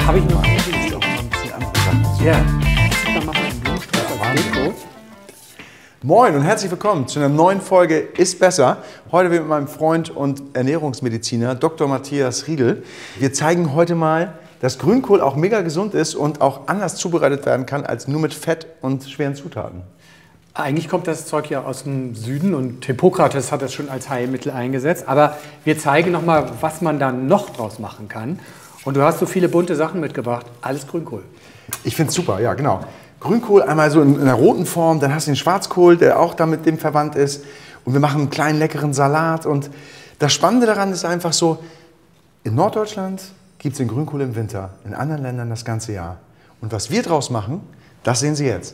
Habe ich nur eigentlich auch noch ein bisschen andere Sachen. Ja. Dann machen wir einen Blumenstrauß als Deko. Moin und herzlich willkommen zu einer neuen Folge Ist Besser. Heute mit meinem Freund und Ernährungsmediziner Dr. Matthias Riedl. Wir zeigen heute mal, dass Grünkohl auch mega gesund ist und auch anders zubereitet werden kann als nur mit Fett und schweren Zutaten. Eigentlich kommt das Zeug ja aus dem Süden und Hippokrates hat das schon als Heilmittel eingesetzt. Aber wir zeigen nochmal, was man da noch draus machen kann. Und du hast so viele bunte Sachen mitgebracht. Alles Grünkohl. Ich finde es super, ja genau. Grünkohl einmal so in einer roten Form, dann hast du den Schwarzkohl, der auch da mit dem verwandt ist. Und wir machen einen kleinen leckeren Salat. Und das Spannende daran ist einfach so, in Norddeutschland gibt es den Grünkohl im Winter, in anderen Ländern das ganze Jahr. Und was wir draus machen, das sehen Sie jetzt.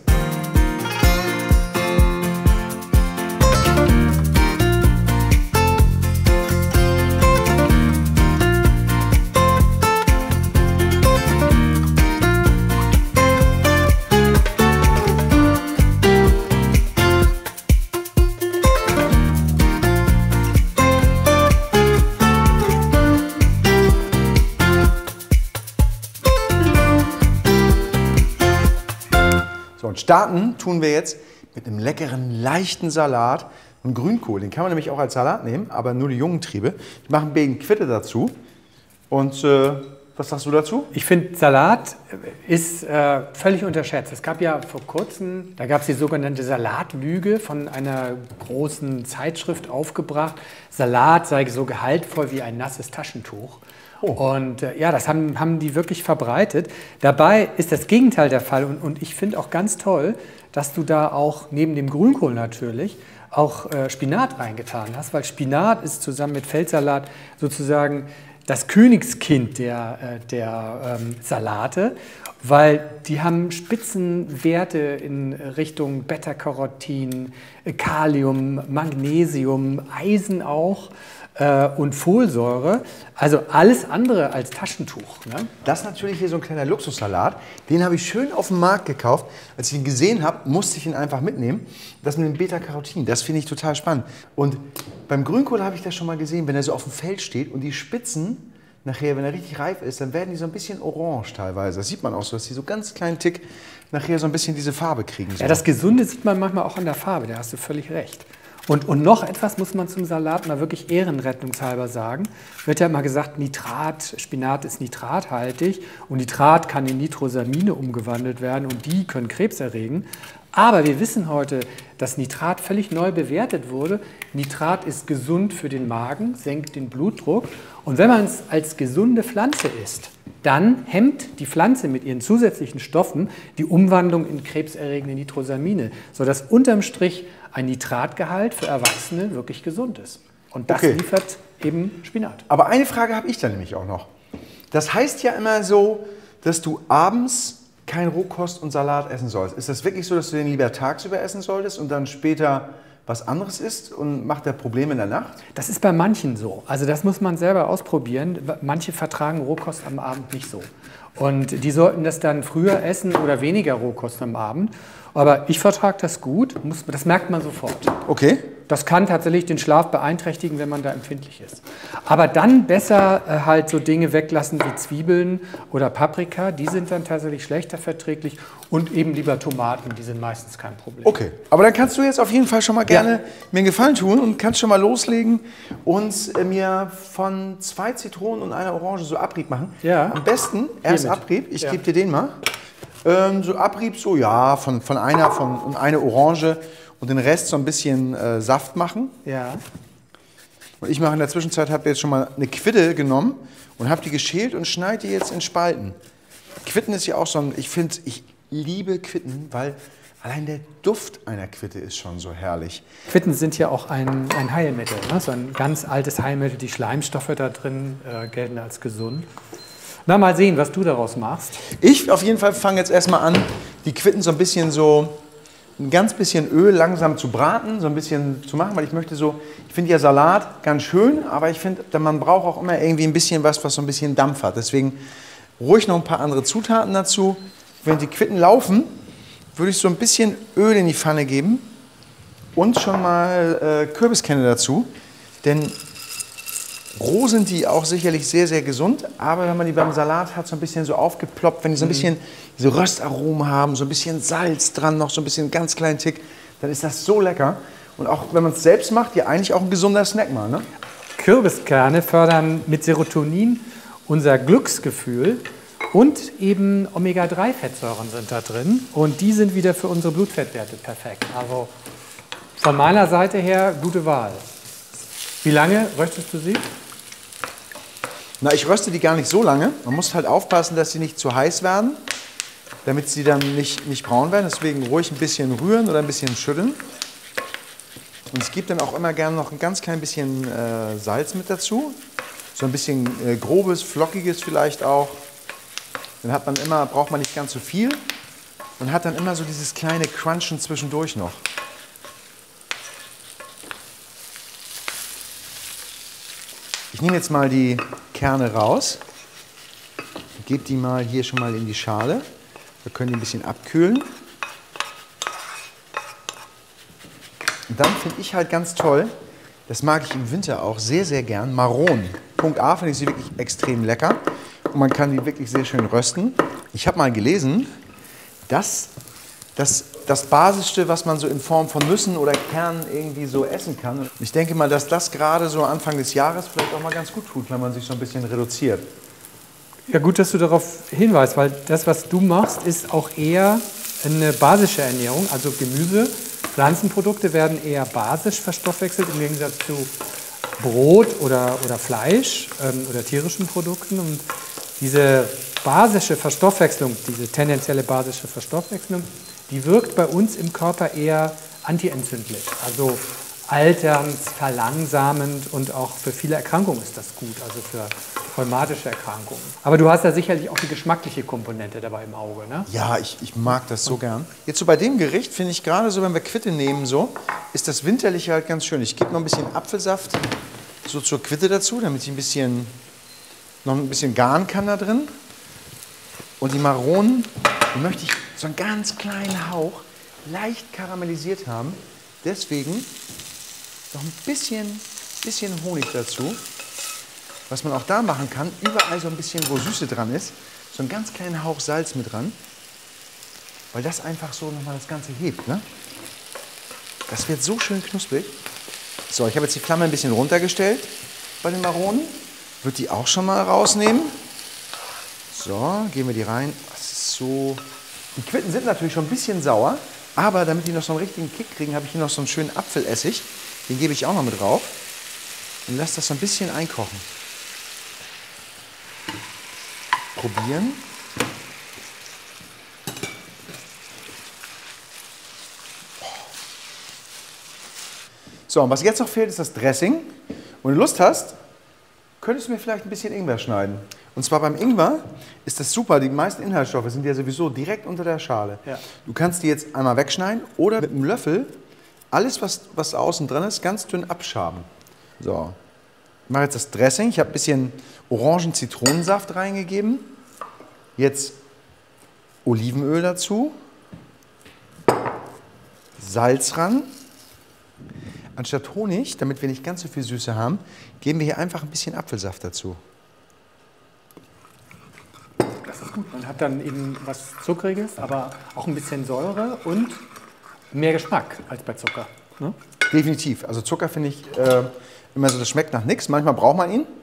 Und starten tun wir jetzt mit einem leckeren, leichten Salat und Grünkohl. Den kann man nämlich auch als Salat nehmen, aber nur die jungen Triebe. Ich mache ein bisschen Quitte dazu. Und was sagst du dazu? Ich finde, Salat ist völlig unterschätzt. Es gab ja vor kurzem, da gab es die sogenannte Salatlüge von einer großen Zeitschrift aufgebracht. Salat sei so gehaltvoll wie ein nasses Taschentuch. Oh. Und ja, das haben die wirklich verbreitet. Dabei ist das Gegenteil der Fall. Und ich finde auch ganz toll, dass du da auch neben dem Grünkohl natürlich auch Spinat reingetan hast, weil Spinat ist zusammen mit Feldsalat sozusagen das Königskind der Salate, weil die haben Spitzenwerte in Richtung Beta-Carotin, Kalium, Magnesium, Eisen auch. Und Folsäure, also alles andere als Taschentuch. Ne? Das ist natürlich hier so ein kleiner Luxussalat. Den habe ich schön auf dem Markt gekauft. Als ich ihn gesehen habe, musste ich ihn einfach mitnehmen. Das mit dem Beta-Carotin, das finde ich total spannend. Und beim Grünkohl habe ich das schon mal gesehen, wenn er so auf dem Feld steht und die Spitzen nachher, wenn er richtig reif ist, dann werden die so ein bisschen orange teilweise. Das sieht man auch so, dass die so ganz kleinen Tick nachher so ein bisschen diese Farbe kriegen. So. Ja, das Gesunde sieht man manchmal auch an der Farbe, da hast du völlig recht. Und noch etwas muss man zum Salat mal wirklich ehrenrettungshalber sagen. Wird ja immer gesagt, Spinat ist nitrathaltig und Nitrat kann in Nitrosamine umgewandelt werden und die können Krebs erregen. Aber wir wissen heute, dass Nitrat völlig neu bewertet wurde. Nitrat ist gesund für den Magen, senkt den Blutdruck. Und wenn man es als gesunde Pflanze isst, dann hemmt die Pflanze mit ihren zusätzlichen Stoffen die Umwandlung in krebserregende Nitrosamine, sodass unterm Strich ein Nitratgehalt für Erwachsene wirklich gesund ist. Und das liefert eben Spinat. Aber eine Frage habe ich da nämlich auch noch. Das heißt ja immer so, dass du abends kein Rohkost und Salat essen sollst. Ist das wirklich so, dass du den lieber tagsüber essen solltest und dann später was anderes isst und macht der Probleme in der Nacht? Das ist bei manchen so. Also das muss man selber ausprobieren. Manche vertragen Rohkost am Abend nicht so. Und die sollten das dann früher essen oder weniger Rohkost am Abend. Aber ich vertrage das gut, das merkt man sofort. Okay. Das kann tatsächlich den Schlaf beeinträchtigen, wenn man da empfindlich ist. Aber dann besser halt so Dinge weglassen wie Zwiebeln oder Paprika, die sind dann tatsächlich schlechter verträglich und eben lieber Tomaten, die sind meistens kein Problem. Okay, aber dann kannst du jetzt auf jeden Fall schon mal gerne mir einen Gefallen tun und kannst schon mal loslegen und mir von 2 Zitronen und einer Orange so Abrieb machen. Ja. Am besten erst Abrieb, ich gebe dir den mal. So Abrieb, so ja, von eine Orange und den Rest so ein bisschen Saft machen. Ja. Und ich mache in der Zwischenzeit, habe jetzt schon mal eine Quitte genommen und habe die geschält und schneide die jetzt in Spalten. Quitten ist ja auch so ein, ich liebe Quitten, weil allein der Duft einer Quitte ist schon so herrlich. Quitten sind ja auch ein Heilmittel, ne? So ein ganz altes Heilmittel. Die Schleimstoffe da drin gelten als gesund. Na, mal sehen, was du daraus machst. Ich auf jeden Fall fange jetzt erstmal an, die Quitten so ein bisschen ein ganz bisschen Öl langsam zu braten, so ein bisschen zu machen, weil ich finde ja Salat ganz schön, aber ich finde, man braucht auch immer irgendwie ein bisschen was so ein bisschen Dampf hat. Deswegen ruhig noch ein paar andere Zutaten dazu. Wenn die Quitten laufen, würde ich so ein bisschen Öl in die Pfanne geben und schon mal Kürbiskerne dazu, denn Roh sind die auch sicherlich sehr, sehr gesund, aber wenn man die beim Salat hat, so ein bisschen so aufgeploppt, wenn die so ein bisschen so Röstaromen haben, so ein bisschen Salz dran, noch so ein bisschen ganz kleinen Tick, dann ist das so lecker. Und auch wenn man es selbst macht, ja eigentlich auch ein gesunder Snack mal, ne? Kürbiskerne fördern mit Serotonin unser Glücksgefühl und eben Omega-3-Fettsäuren sind da drin und die sind wieder für unsere Blutfettwerte perfekt. Also von meiner Seite her gute Wahl. Wie lange röstest du sie? Na, ich röste die gar nicht so lange. Man muss halt aufpassen, dass sie nicht zu heiß werden, damit sie dann nicht braun werden. Deswegen ruhig ein bisschen rühren oder ein bisschen schütteln. Und es gibt dann auch immer gerne noch ein ganz klein bisschen Salz mit dazu. So ein bisschen grobes, flockiges vielleicht auch. Dann hat man immer, braucht man nicht ganz so viel. Und hat dann immer so dieses kleine Crunchen zwischendurch noch. Ich nehme jetzt mal die Kerne raus, gebe die mal hier schon mal in die Schale. Wir können die ein bisschen abkühlen. Und dann finde ich halt ganz toll, das mag ich im Winter auch sehr, sehr gern, Maronen. Punkt A finde ich sie wirklich extrem lecker und man kann die wirklich sehr schön rösten. Ich habe mal gelesen, dass das Basischste, was man so in Form von Nüssen oder Kernen irgendwie so essen kann. Und ich denke mal, dass das gerade so Anfang des Jahres vielleicht auch mal ganz gut tut, wenn man sich so ein bisschen reduziert. Ja, gut, dass du darauf hinweist, weil das, was du machst, ist auch eher eine basische Ernährung. Also Gemüse, Pflanzenprodukte werden eher basisch verstoffwechselt im Gegensatz zu Brot oder Fleisch oder tierischen Produkten. Und diese basische Verstoffwechslung, diese tendenzielle basische Verstoffwechslung, die wirkt bei uns im Körper eher antientzündlich, also alternsverlangsamend und auch für viele Erkrankungen ist das gut, also für rheumatische Erkrankungen. Aber du hast ja sicherlich auch die geschmackliche Komponente dabei im Auge, ne? Ja, ich mag das so gern. Jetzt so bei dem Gericht finde ich gerade so, wenn wir Quitte nehmen, so, ist das Winterliche halt ganz schön. Ich gebe noch ein bisschen Apfelsaft so zur Quitte dazu, damit ich noch ein bisschen garen kann da drin. Und die Maronen, die möchte ich so einen ganz kleinen Hauch leicht karamellisiert haben. Deswegen noch ein bisschen Honig dazu. Was man auch da machen kann, überall so ein bisschen, wo Süße dran ist, so einen ganz kleinen Hauch Salz mit dran. Weil das einfach so nochmal das Ganze hebt, ne? Das wird so schön knusprig. So, ich habe jetzt die Flamme ein bisschen runtergestellt bei den Maronen. Würde die auch schon mal rausnehmen. So, geben wir die rein. Das ist so. Die Quitten sind natürlich schon ein bisschen sauer, aber damit die noch so einen richtigen Kick kriegen, habe ich hier noch so einen schönen Apfelessig. Den gebe ich auch noch mit drauf und lasse das so ein bisschen einkochen. Probieren. So, und was jetzt noch fehlt, ist das Dressing. Wenn du Lust hast, könntest du mir vielleicht ein bisschen Ingwer schneiden. Und zwar beim Ingwer ist das super, die meisten Inhaltsstoffe sind ja sowieso direkt unter der Schale. Ja. Du kannst die jetzt einmal wegschneiden oder mit einem Löffel alles, was außen dran ist, ganz dünn abschaben. So, ich mache jetzt das Dressing. Ich habe ein bisschen Orangen-Zitronensaft reingegeben. Jetzt Olivenöl dazu. Salz ran. Anstatt Honig, damit wir nicht ganz so viel Süße haben, geben wir hier einfach ein bisschen Apfelsaft dazu. Das ist gut. Man hat dann eben was Zuckriges, aber auch ein bisschen Säure und mehr Geschmack als bei Zucker. Ne? Definitiv. Also Zucker finde ich immer so, das schmeckt nach nichts. Manchmal braucht man ihn.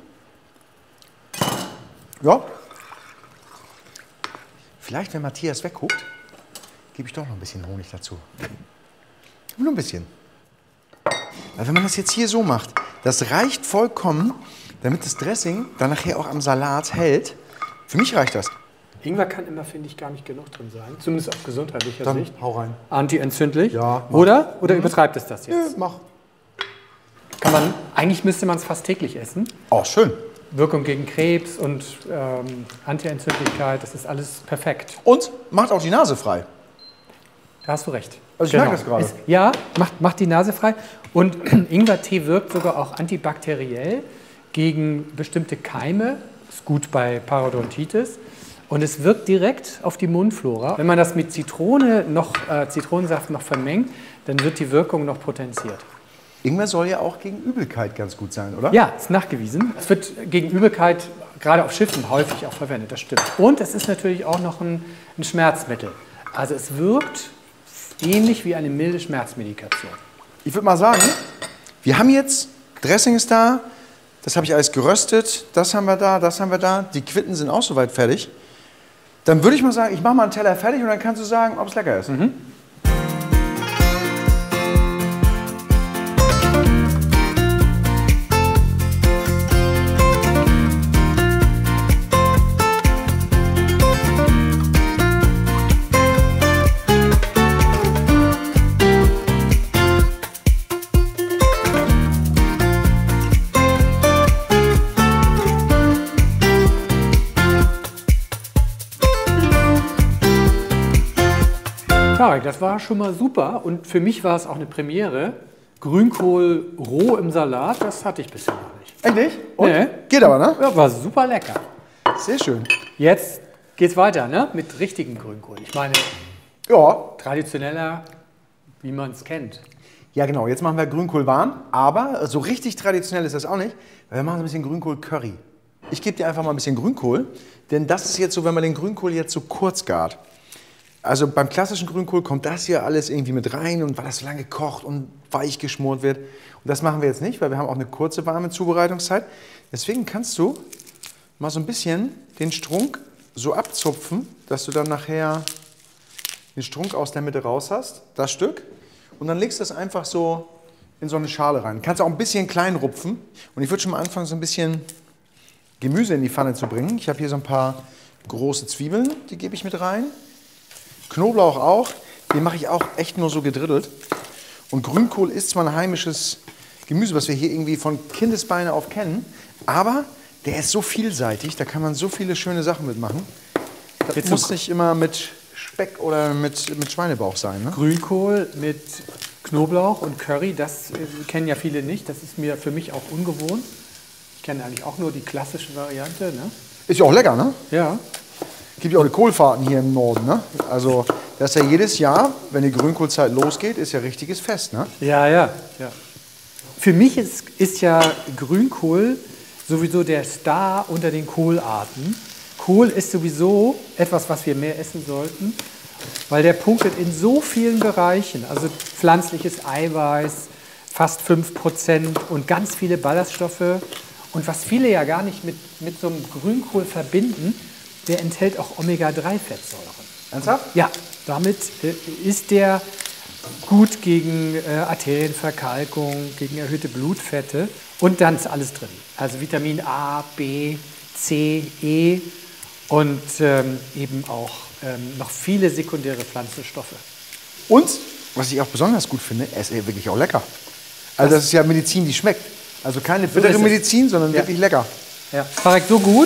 Ja. Vielleicht, wenn Matthias wegguckt, gebe ich doch noch ein bisschen Honig dazu. Nur ein bisschen. Weil wenn man das jetzt hier so macht, das reicht vollkommen, damit das Dressing dann nachher auch am Salat hält. Für mich reicht das. Ingwer kann immer, finde ich, gar nicht genug drin sein. Zumindest aus gesundheitlicher Dann Sicht. hau rein. Anti-entzündlich. Ja. Mach. Oder übertreibt es das jetzt? Ja, mach. Eigentlich müsste man es fast täglich essen. Oh, schön. Wirkung gegen Krebs und Anti-Entzündlichkeit, das ist alles perfekt. Und macht auch die Nase frei. Da hast du recht. Also ich merke das gerade. Ja, macht die Nase frei. Und Ingwertee wirkt sogar auch antibakteriell gegen bestimmte Keime. Ist gut bei Parodontitis. Und es wirkt direkt auf die Mundflora. Wenn man das mit Zitronensaft noch vermengt, dann wird die Wirkung noch potenziert. Ingwer soll ja auch gegen Übelkeit ganz gut sein, oder? Ja, ist nachgewiesen. Es wird gegen Übelkeit gerade auf Schiffen häufig auch verwendet, das stimmt. Und es ist natürlich auch noch ein Schmerzmittel. Also es wirkt ähnlich wie eine milde Schmerzmedikation. Ich würde mal sagen, wir haben jetzt, Dressing ist da, das habe ich alles geröstet, das haben wir da, das haben wir da, die Quitten sind auch soweit fertig. Dann würde ich mal sagen, ich mache mal einen Teller fertig und dann kannst du sagen, ob es lecker ist. Tarek, das war schon mal super und für mich war es auch eine Premiere. Grünkohl roh im Salat, das hatte ich bisher noch nicht. Echt nicht? Und? Nee. Geht aber, ne? Ja, war super lecker. Sehr schön. Jetzt geht's weiter, ne? Mit richtigen Grünkohl. Ich meine, Ja. traditioneller, wie man es kennt. Ja, genau. Jetzt machen wir Grünkohl warm, aber so richtig traditionell ist das auch nicht, weil wir machen so ein bisschen Grünkohl-Curry. Ich gebe dir einfach mal ein bisschen Grünkohl, denn das ist jetzt so, wenn man den Grünkohl jetzt so kurz gart. Also beim klassischen Grünkohl kommt das hier alles irgendwie mit rein und weil das so lange kocht und weich geschmort wird. Und das machen wir jetzt nicht, weil wir haben auch eine kurze warme Zubereitungszeit. Deswegen kannst du mal so ein bisschen den Strunk so abzupfen, dass du dann nachher den Strunk aus der Mitte raus hast, das Stück. Und dann legst du das einfach so in so eine Schale rein. Kannst auch ein bisschen klein rupfen. Und ich würde schon mal anfangen, so ein bisschen Gemüse in die Pfanne zu bringen. Ich habe hier so ein paar große Zwiebeln, die gebe ich mit rein. Knoblauch auch, den mache ich auch echt nur so gedrittelt. Und Grünkohl ist zwar ein heimisches Gemüse, was wir hier irgendwie von Kindesbeine auf kennen, aber der ist so vielseitig, da kann man so viele schöne Sachen mitmachen. Das muss nicht immer mit Speck oder mit Schweinebauch sein. Ne? Grünkohl mit Knoblauch und Curry, das kennen ja viele nicht. Das ist für mich auch ungewohnt. Ich kenne eigentlich auch nur die klassische Variante. Ne? Ist ja auch lecker, ne? Ja. Gibt ja auch die Kohlfahrten hier im Norden, ne? Also das ist ja jedes Jahr, wenn die Grünkohlzeit losgeht, ist ja richtiges Fest, ne? Ja, ja, ja. Für mich ist ja Grünkohl sowieso der Star unter den Kohlarten. Kohl ist sowieso etwas, was wir mehr essen sollten, weil der punktet in so vielen Bereichen. Also pflanzliches Eiweiß, fast 5% und ganz viele Ballaststoffe. Und was viele ja gar nicht mit so einem Grünkohl verbinden, der enthält auch Omega-3-Fettsäuren. Ernsthaft? Ja, damit ist der gut gegen Arterienverkalkung, gegen erhöhte Blutfette und dann ist alles drin. Also Vitamin A, B, C, E und eben auch noch viele sekundäre Pflanzenstoffe. Und, was ich auch besonders gut finde, er ist wirklich auch lecker. Also das ist ja Medizin, die schmeckt. Also keine bittere Medizin, sondern wirklich lecker. Ja. Tarek, so gut?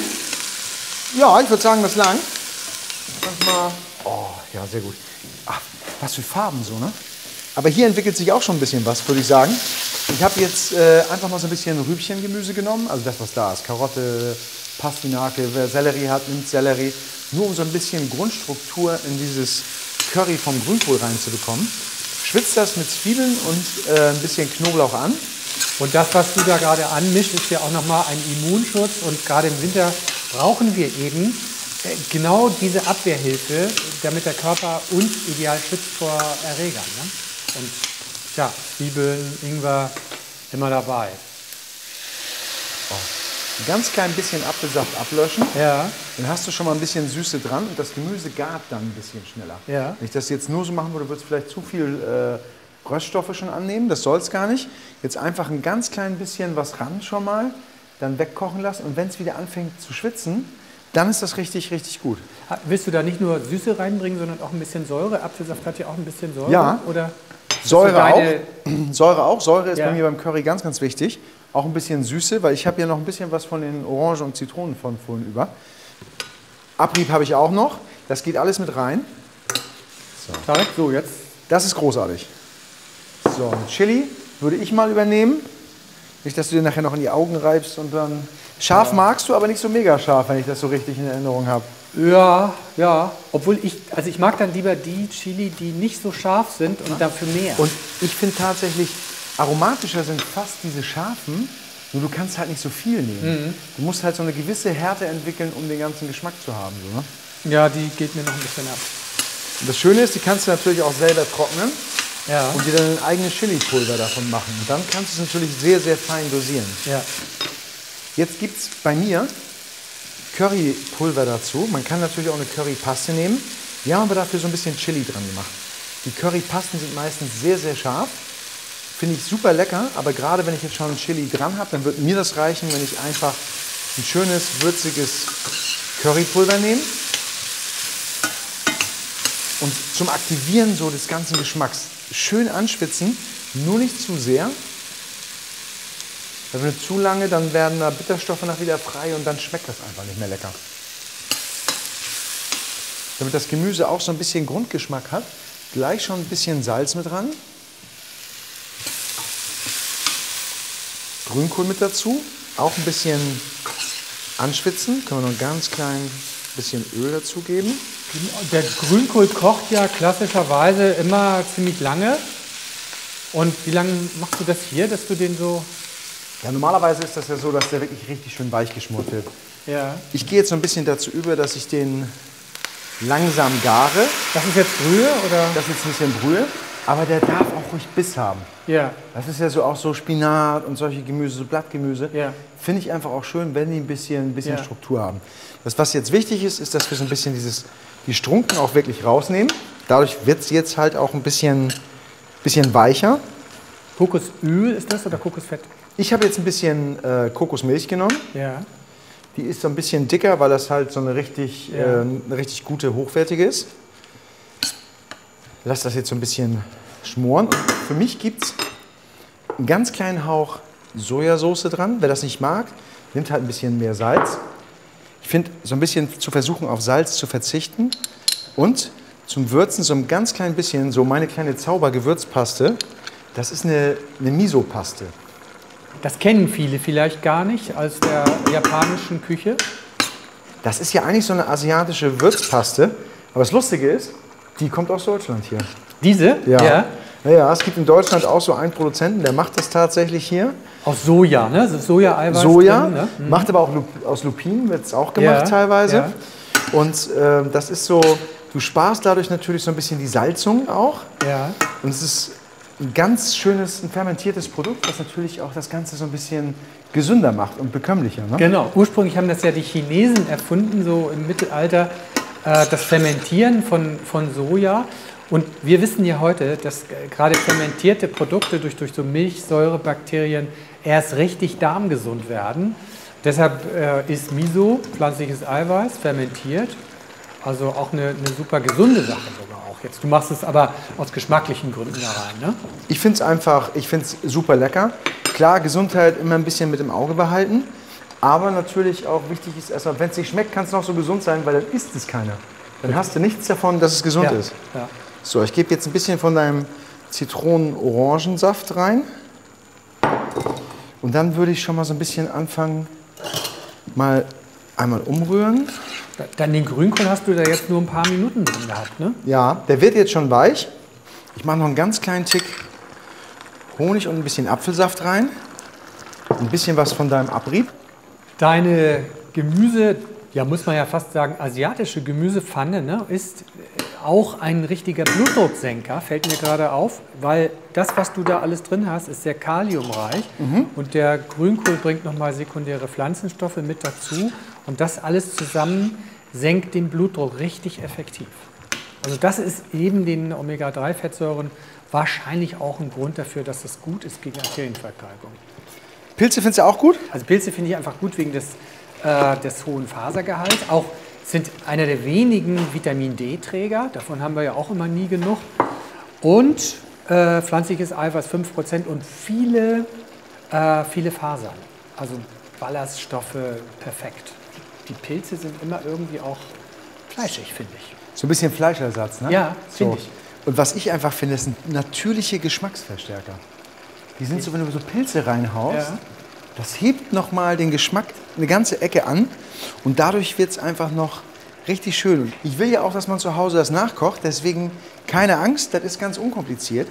Ja, ich würde sagen, das lang. Manchmal. Oh, ja, sehr gut. Ach, was für Farben so, ne? Aber hier entwickelt sich auch schon ein bisschen was, würde ich sagen. Ich habe jetzt einfach mal so ein bisschen Rübchengemüse genommen, also das, was da ist. Karotte, Pastinake, wer Sellerie hat, nimmt Sellerie. Nur um so ein bisschen Grundstruktur in dieses Curry vom Grünkohl reinzubekommen. Schwitzt das mit Zwiebeln und ein bisschen Knoblauch an. Und das, was du da gerade anmischst, ist ja auch nochmal ein Immunschutz. Und gerade im Winter brauchen wir eben genau diese Abwehrhilfe, damit der Körper uns ideal schützt vor Erregern. Ne? Und ja, Zwiebeln, Ingwer, immer dabei. Oh. Ein ganz klein bisschen Apfelsaft ablöschen. Ja. Dann hast du schon mal ein bisschen Süße dran und das Gemüse gart dann ein bisschen schneller. Ja. Wenn ich das jetzt nur so machen würde, würde es vielleicht zu viel Röststoffe schon annehmen. Das soll es gar nicht. Jetzt einfach ein ganz klein bisschen was ran schon mal, dann wegkochen lassen und wenn es wieder anfängt zu schwitzen, dann ist das richtig, richtig gut. Willst du da nicht nur Süße reinbringen, sondern auch ein bisschen Säure? Apfelsaft hat ja auch ein bisschen Säure. Ja. Oder Säure auch. Säure auch. Säure ist Ja. bei mir beim Curry ganz, ganz wichtig. Auch ein bisschen Süße, weil ich habe ja noch ein bisschen was von den Orangen und Zitronen von vorhin über. Abrieb habe ich auch noch. Das geht alles mit rein. Tarek, so jetzt. Das ist großartig. So, Chili würde ich mal übernehmen. Nicht, dass du dir nachher noch in die Augen reibst und dann... Scharf magst du, aber nicht so mega scharf, wenn ich das so richtig in Erinnerung habe. Ja, ja. Obwohl ich mag dann lieber die Chili, die nicht so scharf sind und dafür mehr. Und ich finde tatsächlich, aromatischer sind fast diese scharfen, nur du kannst halt nicht so viel nehmen. Du musst halt so eine gewisse Härte entwickeln, um den ganzen Geschmack zu haben. So, ne? Ja, die geht mir noch ein bisschen ab. Und das Schöne ist, die kannst du natürlich auch selber trocknen Ja. und dir dann ein eigenes Chili-Pulver davon machen. Und dann kannst du es natürlich sehr, sehr fein dosieren. Ja. Jetzt gibt es bei mir Currypulver dazu. Man kann natürlich auch eine Currypaste nehmen. Wir haben aber dafür so ein bisschen Chili dran gemacht. Die Currypasten sind meistens sehr, sehr scharf. Finde ich super lecker, aber gerade wenn ich jetzt schon Chili dran habe, dann wird mir das reichen, wenn ich einfach ein schönes, würziges Currypulver nehme. Und zum Aktivieren so des ganzen Geschmacks schön anschwitzen, nur nicht zu sehr. Weil wenn du zu lange, dann werden da Bitterstoffe nach wieder frei und dann schmeckt das einfach nicht mehr lecker. Damit das Gemüse auch so ein bisschen Grundgeschmack hat, gleich schon ein bisschen Salz mit dran. Grünkohl mit dazu, auch ein bisschen anschwitzen. Können wir noch ein ganz klein bisschen Öl dazugeben. Der Grünkohl kocht ja klassischerweise immer ziemlich lange. Und wie lange machst du das hier, dass du den so... Ja, normalerweise ist das ja so, dass der wirklich richtig schön weich geschmort wird. Ja. Ich gehe jetzt so ein bisschen dazu über, dass ich den langsam gare. Das ist jetzt Brühe, oder? Das ist jetzt ein bisschen Brühe, aber der darf auch ruhig Biss haben. Ja. Das ist ja so auch so Spinat und solche Gemüse, so Blattgemüse. Ja. Finde ich einfach auch schön, wenn die ein bisschen Ja. Struktur haben. Das, was jetzt wichtig ist, ist, dass wir so ein bisschen die Strunken auch wirklich rausnehmen. Dadurch wird es jetzt halt auch ein bisschen weicher. Kokosöl ist das oder Kokosfett? Ich habe jetzt ein bisschen Kokosmilch genommen. Ja. Die ist so ein bisschen dicker, weil das halt so eine richtig gute, hochwertige ist. Lass das jetzt so ein bisschen schmoren. Und für mich gibt es einen ganz kleinen Hauch Sojasauce dran. Wer das nicht mag, nimmt halt ein bisschen mehr Salz. Ich finde, so ein bisschen zu versuchen, auf Salz zu verzichten. Und zum Würzen so ein ganz klein bisschen, so meine kleine Zaubergewürzpaste. Das ist eine Miso-Paste. Das kennen viele vielleicht gar nicht aus der japanischen Küche. Das ist ja eigentlich so eine asiatische Würzpaste. Aber das Lustige ist, die kommt aus Deutschland hier. Diese? Ja. Ja, es gibt in Deutschland auch so einen Produzenten, der macht das tatsächlich hier. Aus Soja, ne? Soja-Eiweiß Soja, drin, ne? macht aber auch aus Lupinen, wird es auch gemacht teilweise. Ja. Und das ist so, du sparst dadurch natürlich so ein bisschen die Salzung auch. Ja. Und es ist ein ganz schönes, ein fermentiertes Produkt, was natürlich auch das Ganze so ein bisschen gesünder macht und bekömmlicher. Ne? Genau, ursprünglich haben das ja die Chinesen erfunden, so im Mittelalter, das Fermentieren von Soja. Und wir wissen ja heute, dass gerade fermentierte Produkte durch so Milchsäurebakterien erst richtig darmgesund werden. Deshalb ist Miso, pflanzliches Eiweiß, fermentiert. Also auch eine super gesunde Sache sogar auch jetzt. Du machst es aber aus geschmacklichen Gründen da rein, ne? Ich finde es super lecker. Klar, Gesundheit immer ein bisschen mit im Auge behalten. Aber natürlich auch wichtig ist erstmal, wenn es nicht schmeckt, kann es noch so gesund sein, weil dann isst es keiner. Dann hast du nichts davon, dass es gesund ist. Ja. So, ich gebe jetzt ein bisschen von deinem Zitronen-Orangensaft rein. Und dann würde ich schon mal so ein bisschen anfangen, mal einmal umrühren. Dann den Grünkohl hast du da jetzt nur ein paar Minuten drin gehabt, ne? Ja, der wird jetzt schon weich. Ich mache noch einen ganz kleinen Tick Honig und ein bisschen Apfelsaft rein. Ein bisschen was von deinem Abrieb. Deine Gemüse, ja muss man ja fast sagen, asiatische Gemüsepfanne, ne, ist auch ein richtiger Blutdrucksenker, fällt mir gerade auf, weil das, was du da alles drin hast, ist sehr kaliumreich und der Grünkohl bringt nochmal sekundäre Pflanzenstoffe mit dazu und das alles zusammen senkt den Blutdruck richtig effektiv. Also das ist eben den Omega-3-Fettsäuren wahrscheinlich auch ein Grund dafür, dass es gut ist gegen Arterienverkalkung. Pilze findest du auch gut? Also Pilze finde ich einfach gut wegen des hohen Fasergehalts. Auch sind einer der wenigen Vitamin-D-Träger. Davon haben wir ja auch immer nie genug. Und pflanzliches Eiweiß 5% und viele Fasern. Also Ballaststoffe perfekt. Die Pilze sind immer irgendwie auch fleischig, finde ich. So ein bisschen Fleischersatz, ne? Ja, finde ich. Und was ich einfach finde, sind natürliche Geschmacksverstärker. Die sind so, wenn du so Pilze reinhaust, das hebt nochmal den Geschmack eine ganze Ecke an und dadurch wird es einfach noch richtig schön. Ich will ja auch, dass man zu Hause das nachkocht, deswegen keine Angst, das ist ganz unkompliziert.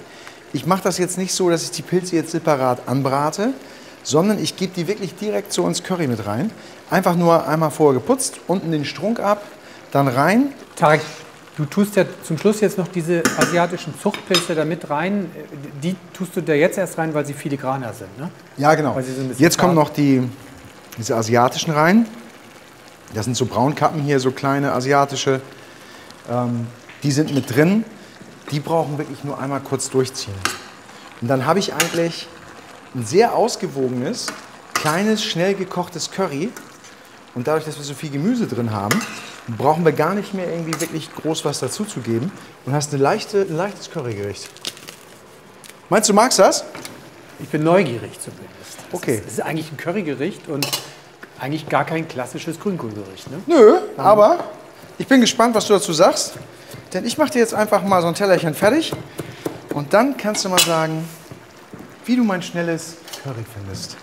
ich mache das jetzt nicht so, dass ich die Pilze jetzt separat anbrate, sondern ich gebe die wirklich direkt so ins Curry mit rein. Einfach nur einmal vorher geputzt, unten den Strunk ab, dann rein. Tarek, du tust ja zum Schluss jetzt noch diese asiatischen Zuchtpilze da mit rein. Die tust du da jetzt erst rein, weil sie filigraner sind, ne? Ja, genau. Weil sie so ein bisschen Jetzt kommen noch diese asiatischen rein. Das sind so Braunkappen hier, so kleine asiatische. Die sind mit drin. Die brauchen wirklich nur einmal kurz durchziehen. Und dann habe ich eigentlich ein sehr ausgewogenes, kleines, schnell gekochtes Curry. Und dadurch, dass wir so viel Gemüse drin haben, brauchen wir gar nicht mehr irgendwie wirklich groß was dazu zu geben. Und hast ein leichtes Currygericht. Meinst du, magst das? Ich bin neugierig zumindest. Okay. Das ist eigentlich ein Currygericht und eigentlich gar kein klassisches Grünkohlgericht, ne? Nö, aber ich bin gespannt, was du dazu sagst. Denn ich mache dir jetzt einfach mal so ein Tellerchen fertig. Und dann kannst du mal sagen, wie du mein schnelles Curry findest.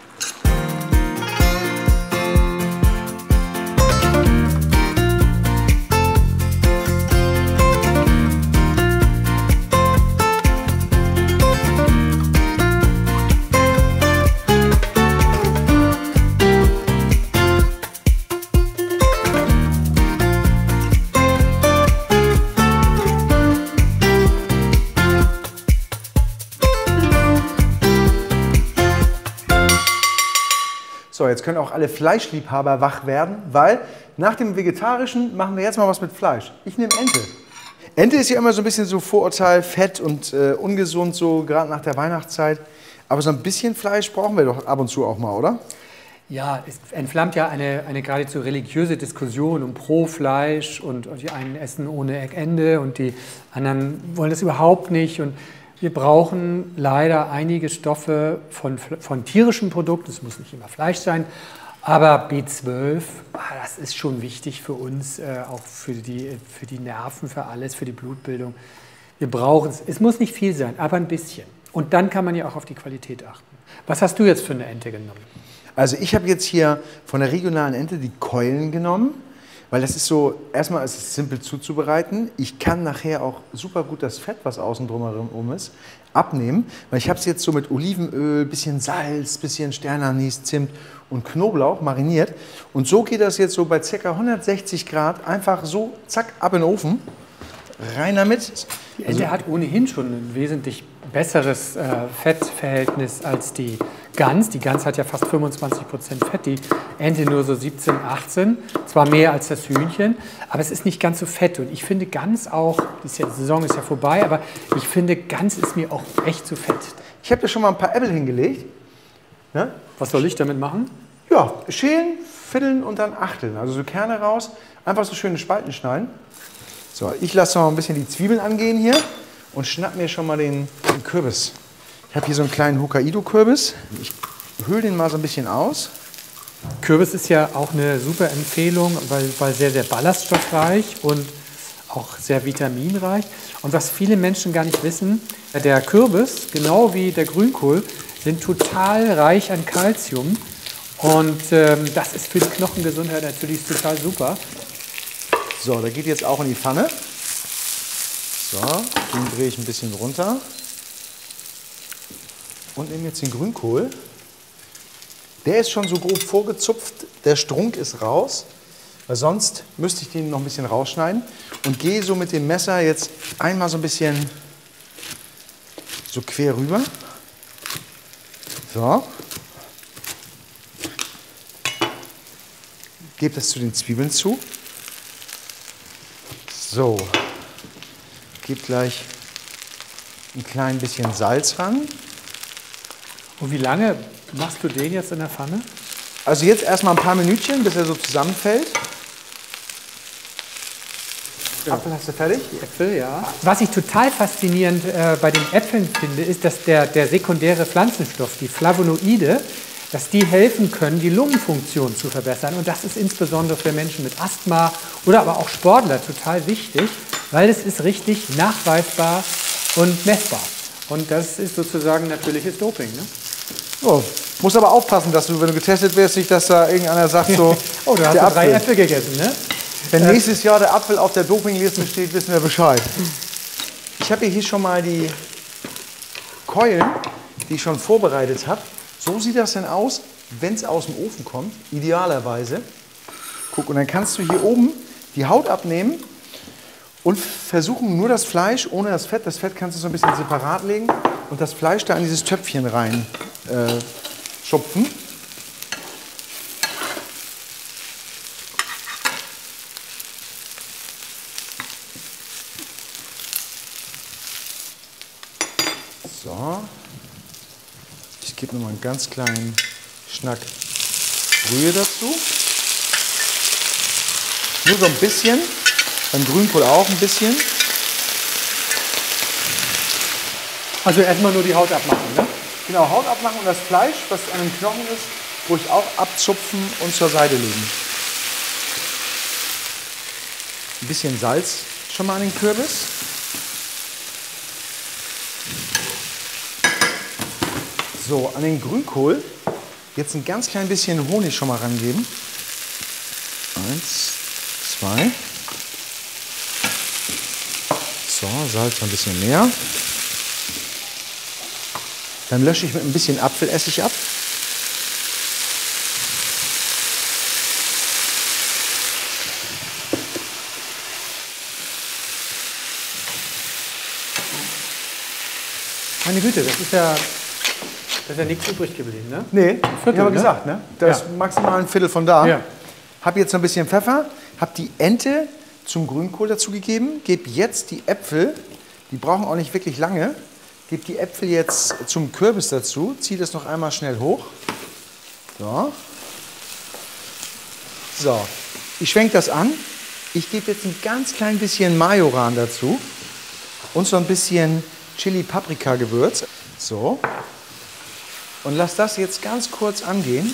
So, jetzt können auch alle Fleischliebhaber wach werden, weil nach dem Vegetarischen machen wir jetzt mal was mit Fleisch. Ich nehme Ente. Ente ist ja immer so ein bisschen so Vorurteil, fett und ungesund, so gerade nach der Weihnachtszeit. Aber so ein bisschen Fleisch brauchen wir doch ab und zu auch mal, oder? Ja, es entflammt ja eine geradezu religiöse Diskussion um Pro-Fleisch und die einen essen ohne Ende und die anderen wollen das überhaupt nicht. Und wir brauchen leider einige Stoffe von tierischen Produkten, es muss nicht immer Fleisch sein, aber B12, das ist schon wichtig für uns, auch für die Nerven, für alles, für die Blutbildung. Wir brauchen es. Es muss nicht viel sein, aber ein bisschen. Und dann kann man ja auch auf die Qualität achten. Was hast du jetzt für eine Ente genommen? Also ich habe jetzt hier von der regionalen Ente die Keulen genommen, weil das ist so, erstmal ist es simpel zuzubereiten. Ich kann nachher auch super gut das Fett, was außen drumherum ist, abnehmen, weil ich habe es jetzt so mit Olivenöl, bisschen Salz, bisschen Sternanis, Zimt und Knoblauch mariniert. Und so geht das jetzt so bei ca. 160 Grad einfach so, zack, ab in den Ofen, rein damit. Die Ente hat ohnehin schon ein wesentlich besseres Fettverhältnis als die Gans. Die Gans hat ja fast 25% Fett, die Ente nur so 17, 18. Zwar mehr als das Hühnchen, aber es ist nicht ganz so fett. Und ich finde Gans auch, die Saison ist ja vorbei, aber ich finde Gans ist mir auch echt zu fett. Ich habe da schon mal ein paar Äpfel hingelegt. Ne? Was soll ich damit machen? Ja, schälen, vierteln und dann achteln. Also so Kerne raus, einfach so schöne Spalten schneiden. So, ich lasse noch ein bisschen die Zwiebeln angehen hier und schnapp mir schon mal den Kürbis. Ich habe hier so einen kleinen Hokkaido-Kürbis. Ich höhle den mal so ein bisschen aus. Kürbis ist ja auch eine super Empfehlung, weil sehr, sehr ballaststoffreich und auch sehr vitaminreich. Und was viele Menschen gar nicht wissen, der Kürbis, genau wie der Grünkohl, sind total reich an Kalzium. Und das ist für die Knochengesundheit natürlich total super. So, der geht jetzt auch in die Pfanne. So, den drehe ich ein bisschen runter. Und nehme jetzt den Grünkohl. Der ist schon so grob vorgezupft, der Strunk ist raus, weil sonst müsste ich den noch ein bisschen rausschneiden. Und gehe so mit dem Messer jetzt einmal so ein bisschen so quer rüber. So. Gebe das zu den Zwiebeln zu. So. Gebe gleich ein klein bisschen Salz ran. Und wie lange machst du den jetzt in der Pfanne? Also jetzt erstmal ein paar Minütchen, bis er so zusammenfällt. Ja. Apfel hast du fertig? Die Äpfel, ja. Was ich total faszinierend bei den Äpfeln finde, ist, dass der sekundäre Pflanzenstoff, die Flavonoide, dass die helfen können, die Lungenfunktion zu verbessern. Und das ist insbesondere für Menschen mit Asthma oder aber auch Sportler total wichtig, weil es ist richtig nachweisbar und messbar. Und das ist sozusagen natürliches Doping, ne? So, muss aber aufpassen, dass du, wenn du getestet wirst, nicht, dass da irgendeiner sagt so, oh, du hast ja 3 Äpfel gegessen, ne? Wenn nächstes Jahr der Apfel auf der Dopingliste steht, wissen wir Bescheid. Ich habe hier schon mal die Keulen, die ich schon vorbereitet habe. So sieht das denn aus, wenn es aus dem Ofen kommt, idealerweise. Guck, und dann kannst du hier oben die Haut abnehmen und versuchen nur das Fleisch ohne das Fett. Das Fett kannst du so ein bisschen separat legen und das Fleisch da in dieses Töpfchen rein schupfen. So. Ich gebe noch mal einen ganz kleinen Schnack Brühe dazu. Nur so ein bisschen. Beim Grünkohl auch ein bisschen. Also erstmal nur die Haut abmachen, ne? Genau, Haut abmachen und das Fleisch, was an den Knochen ist, ruhig auch abzupfen und zur Seite legen. Ein bisschen Salz schon mal an den Kürbis. So, an den Grünkohl jetzt ein ganz klein bisschen Honig schon mal rangeben. 1, 2. So, Salz ein bisschen mehr. Dann lösche ich mit ein bisschen Apfelessig ab. Meine Güte, das ist ja nichts übrig geblieben, ne? Nee, Viertel, ich habe ne? gesagt, ne? Da ist Ja. maximal ein Viertel von da. Ja. Habe jetzt noch ein bisschen Pfeffer, habe die Ente zum Grünkohl dazu gegeben, gebe jetzt die Äpfel, die brauchen auch nicht wirklich lange, gebe die Äpfel jetzt zum Kürbis dazu, ziehe das noch einmal schnell hoch. So. So, ich schwenke das an. Ich gebe jetzt ein ganz klein bisschen Majoran dazu und so ein bisschen Chili-Paprika-Gewürz. So. Und lass das jetzt ganz kurz angehen.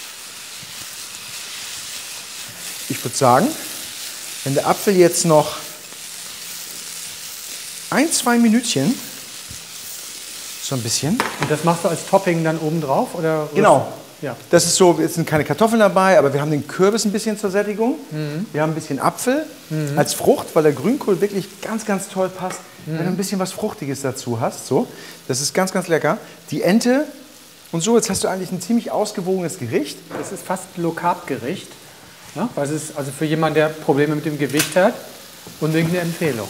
Ich würde sagen, wenn der Apfel jetzt noch 1, 2 Minütchen, so ein bisschen. Und das machst du als Topping dann oben drauf? Oder? Genau. Ja. Das ist so, jetzt sind keine Kartoffeln dabei, aber wir haben den Kürbis ein bisschen zur Sättigung. Wir haben ein bisschen Apfel als Frucht, weil der Grünkohl wirklich ganz, ganz toll passt. Wenn du ein bisschen was Fruchtiges dazu hast, so. Das ist ganz, ganz lecker. Die Ente und so, jetzt hast du eigentlich ein ziemlich ausgewogenes Gericht. Das ist fast Low-Carb-Gericht. Ne? Weil es ist also für jemanden, der Probleme mit dem Gewicht hat, unbedingt eine Empfehlung.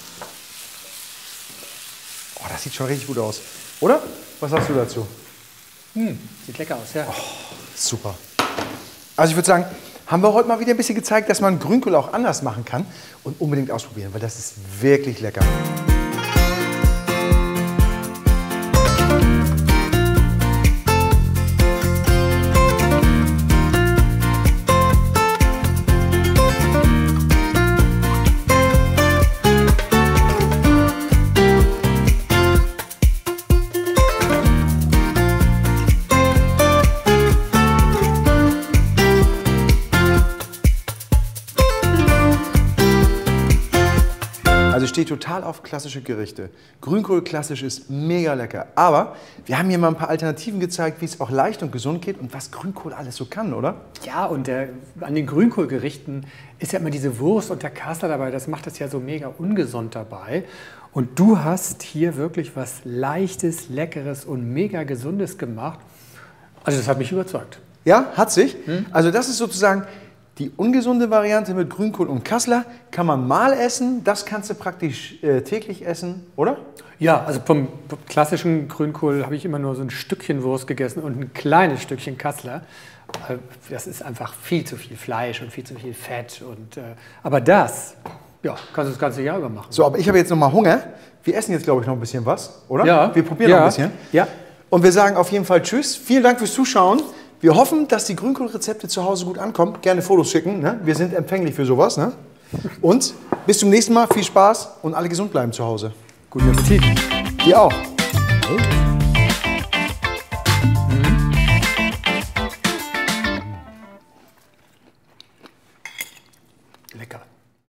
Oh, das sieht schon richtig gut aus. Oder? Was sagst du dazu? Sieht lecker aus, ja. Super. Also ich würde sagen, haben wir heute mal wieder ein bisschen gezeigt, dass man Grünkohl auch anders machen kann. Und unbedingt ausprobieren, weil das ist wirklich lecker. Also ich stehe total auf klassische Gerichte. Grünkohl klassisch ist mega lecker. Aber wir haben hier mal ein paar Alternativen gezeigt, wie es auch leicht und gesund geht und was Grünkohl alles so kann, oder? Ja, und an den Grünkohlgerichten ist ja immer diese Wurst und der Kassler dabei. Das macht das ja so mega ungesund dabei. Und du hast hier wirklich was Leichtes, Leckeres und mega Gesundes gemacht. Also das hat mich überzeugt. Ja, hat sich. Also das ist sozusagen die ungesunde Variante mit Grünkohl und Kassler. Kann man mal essen, das kannst du praktisch täglich essen, oder? Ja, also vom klassischen Grünkohl habe ich immer nur so ein Stückchen Wurst gegessen und ein kleines Stückchen Kassler. Das ist einfach viel zu viel Fleisch und viel zu viel Fett. Aber das, ja, kannst du das ganze Jahr über machen. So, aber ich habe jetzt noch mal Hunger. Wir essen jetzt, glaube ich, noch ein bisschen was, oder? Ja. Wir probieren noch ein bisschen. Ja. Und wir sagen auf jeden Fall Tschüss. Vielen Dank fürs Zuschauen. Wir hoffen, dass die Grünkohlrezepte zu Hause gut ankommen. Gerne Fotos schicken. Ne? Wir sind empfänglich für sowas. Ne? Und bis zum nächsten Mal. Viel Spaß und alle gesund bleiben zu Hause. Guten Appetit. Dir auch. Oh.